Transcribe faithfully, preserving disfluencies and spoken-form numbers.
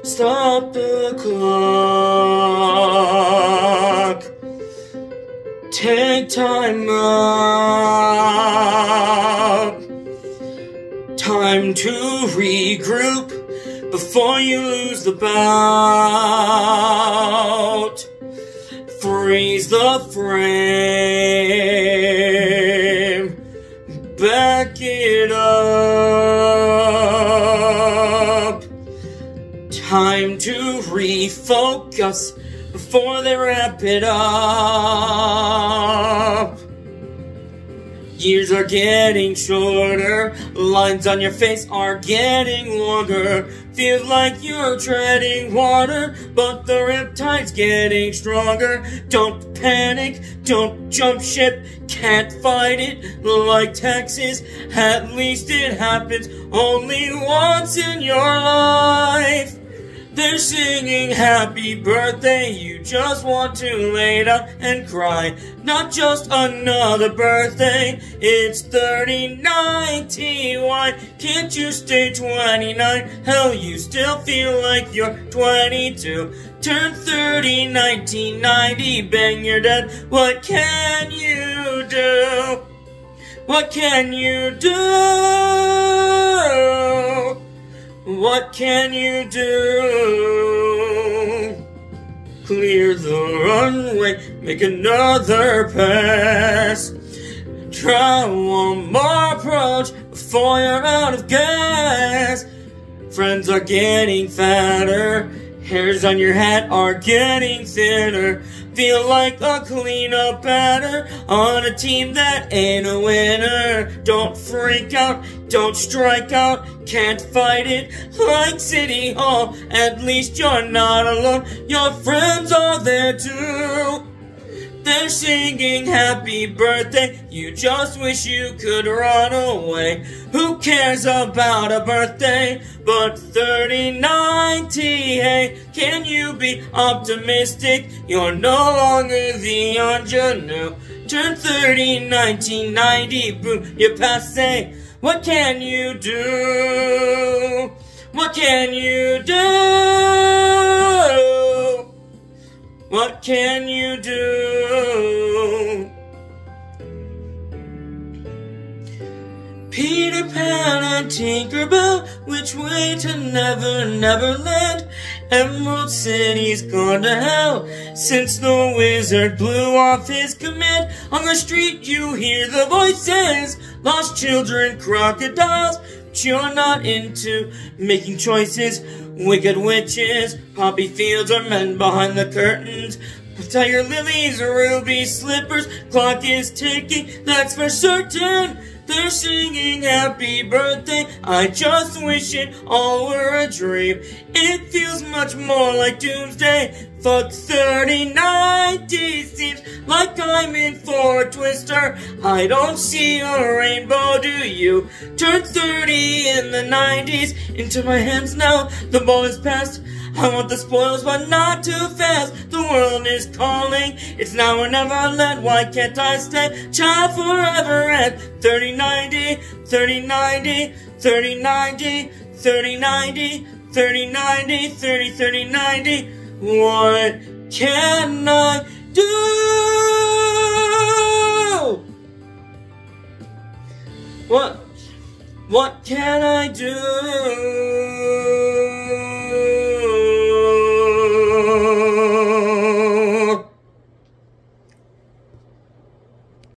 Stop the clock. Take time up. Time to regroup before you lose the bout. Freeze the frame. Back it up. Time to refocus before they wrap it up. Years are getting shorter, lines on your face are getting longer. Feels like you're treading water, but the riptide's getting stronger. Don't panic, don't jump ship, can't fight it like Texas. At least it happens only once in your life. They're singing happy birthday, you just want to lay down and cry. Not just another birthday, it's thirty ninety. Why can't you stay twenty-nine? Hell, you still feel like you're twenty-two. Turn thirty, nineteen ninety, bang, you're dead. What can you do? What can you do? What can you do? Clear the runway, make another pass. Try one more approach before you're out of gas. Friends are getting fatter, hairs on your hat are getting thinner. Feel like a cleanup batter on a team that ain't a winner. Don't freak out, don't strike out, can't fight it like City Hall. At least you're not alone, your friends are there too. They're singing happy birthday, you just wish you could run away. Who cares about a birthday but thirty ninety? Hey, can you be optimistic? You're no longer the ingenue. Turn thirty, nineteen ninety, boom, you're passé. What can you do? What can you do? What can you do? Peter Pan and Tinkerbell, which way to Never, Neverland? Emerald City's gone to hell since the wizard blew off his command. On the street you hear the voices, lost children, crocodiles. But you're not into making choices. Wicked witches, poppy fields are men behind the curtains. Tiger lilies, ruby slippers, clock is ticking, that's for certain. They're singing happy birthday, I just wish it all were a dream. It feels much more like doomsday. Fuck thirty ninety, seems like I'm in for a twister. I don't see a rainbow, do you? Turn thirty in the nineties, into my hands now, the ball is passed. I want the spoils, but not too fast. The world is calling, it's now or never. Let why can't I stay? Child forever at thirty ninety, thirty ninety, thirty ninety, thirty ninety, thirty ninety, thirty, thirty ninety. What can I do? What, what can I do?